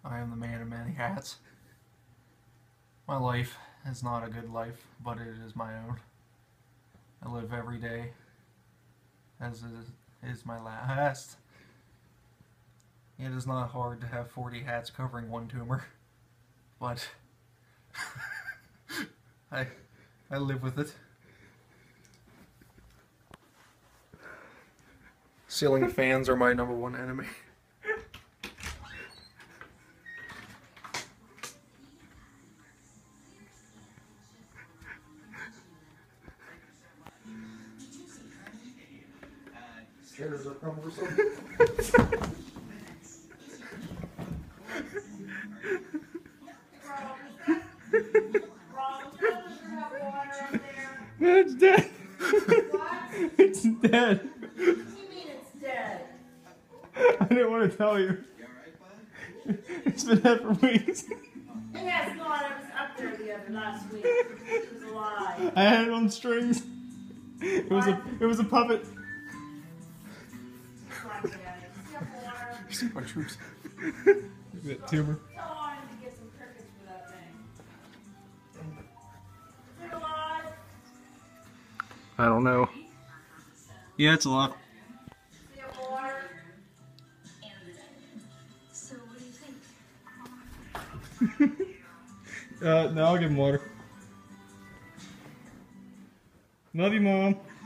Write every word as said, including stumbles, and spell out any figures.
I am the man of many hats. My life is not a good life, but it is my own. I live every day as is, is my last. It is not hard to have forty hats covering one tumor, but I, I live with it. Ceiling fans are my number one enemy. Stairs are cumbersome. It's dead. What? It's dead. What do you mean it's dead? I didn't want to tell you. It's been dead for weeks. It has not. I was up there the other last week. It was alive. I had it on strings. It was a it was a puppet. You see my troops. Look at that tumor. So I wanted to get some crickets for that thing. Is it alive? I don't know. Yeah, it's a lot. See it water? So what do you think? uh, no, I'll give him water. Love you, Mom.